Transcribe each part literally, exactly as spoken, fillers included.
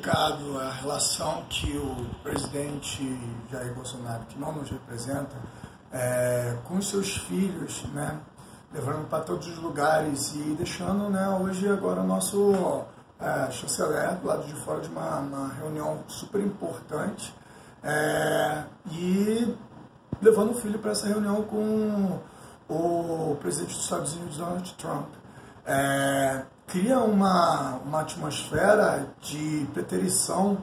complicado a relação que o presidente Jair Bolsonaro, que não nos representa, é, com os seus filhos, né, levando para todos os lugares e deixando, né, hoje agora o nosso é, chanceler do lado de fora de uma, uma reunião super importante é, e levando o filho para essa reunião com o presidente dos Estados Unidos, Donald Trump. É, cria uma, uma atmosfera de preterição,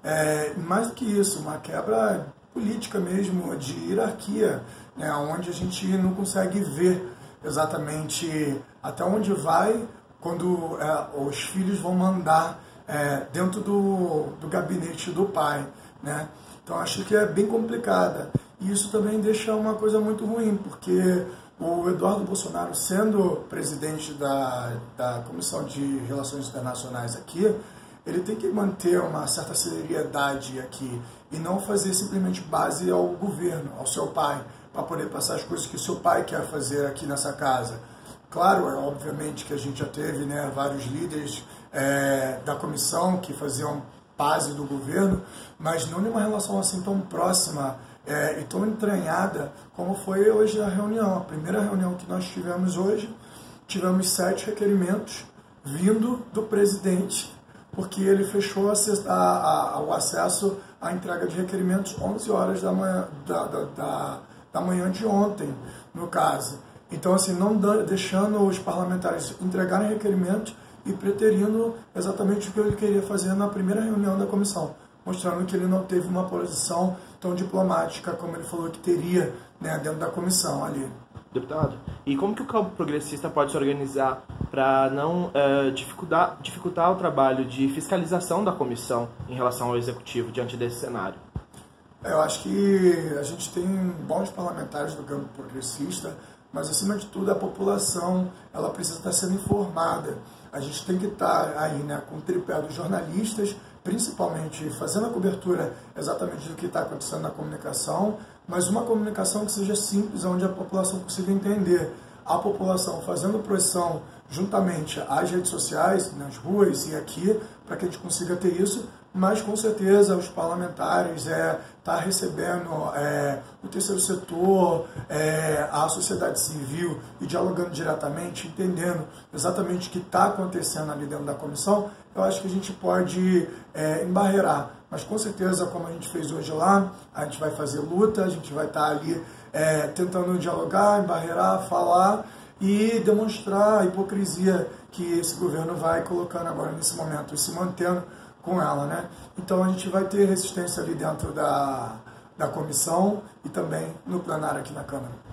é, mais do que isso, uma quebra política mesmo, de hierarquia, né, onde a gente não consegue ver exatamente até onde vai quando é, os filhos vão mandar é, dentro do, do gabinete do pai, né? Então acho que é bem complicada. E isso também deixa uma coisa muito ruim, porque o Eduardo Bolsonaro, sendo presidente da, da Comissão de Relações Internacionais aqui, ele tem que manter uma certa seriedade aqui e não fazer simplesmente base ao governo, ao seu pai, para poder passar as coisas que o seu pai quer fazer aqui nessa casa. Claro, é, obviamente que a gente já teve, né, vários líderes é, da comissão que faziam base do governo, mas não numa relação assim tão próxima é, e tão entranhada como foi hoje a reunião. A primeira reunião que nós tivemos hoje, tivemos sete requerimentos vindo do presidente, porque ele fechou a, a, a, o acesso à entrega de requerimentos onze horas da manhã, da, da, da, da manhã de ontem, no caso. Então, assim, não deixando os parlamentares entregarem requerimentos e preterindo exatamente o que ele queria fazer na primeira reunião da comissão, mostrando que ele não teve uma posição tão diplomática como ele falou que teria, né, dentro da comissão ali. Deputado, e como que o campo progressista pode se organizar para não uh, dificultar, dificultar o trabalho de fiscalização da comissão em relação ao executivo diante desse cenário? Eu acho que a gente tem bons parlamentares do campo progressista, mas acima de tudo a população ela precisa estar sendo informada. A gente tem que estar aí, né, com o tripé dos jornalistas, principalmente fazendo a cobertura exatamente do que está acontecendo na comunicação, mas uma comunicação que seja simples, onde a população consiga entender. A população fazendo pressão juntamente às redes sociais, nas ruas e aqui, para que a gente consiga ter isso, mas com certeza os parlamentares é, tá recebendo é, o terceiro setor, é, a sociedade civil e dialogando diretamente, entendendo exatamente o que está acontecendo ali dentro da comissão. Eu acho que a gente pode é, embarrear, mas com certeza, como a gente fez hoje lá, a gente vai fazer luta, a gente vai estar tá ali é, tentando dialogar, embarrear, falar e demonstrar a hipocrisia que esse governo vai colocando agora nesse momento e se mantendo com ela, né? Então a gente vai ter resistência ali dentro da, da comissão e também no plenário aqui na Câmara.